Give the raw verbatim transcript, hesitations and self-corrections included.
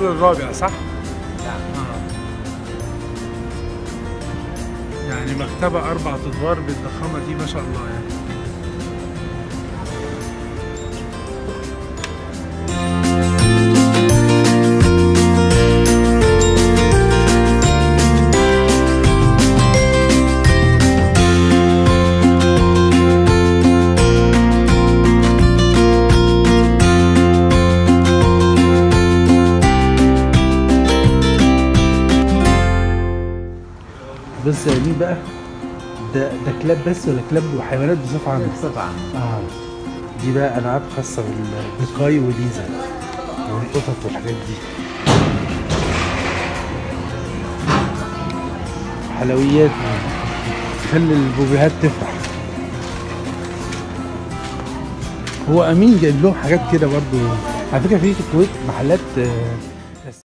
الدور الرابع صح؟ نعم. آه. يعني مكتبة أربع أدوار بالضخامة دي ما شاء الله يعني. بص يا مين بقى، ده ده كلاب بس ولا كلاب وحيوانات بصفة عامة؟ بصفة عامة. اه دي بقى ألعاب خاصة بالكاي وليزا والقطط والحاجات دي. حلويات خلي البوبيهات تفرح. هو أمين جايب لهم حاجات كده برضو على فكرة. في في الكويت محلات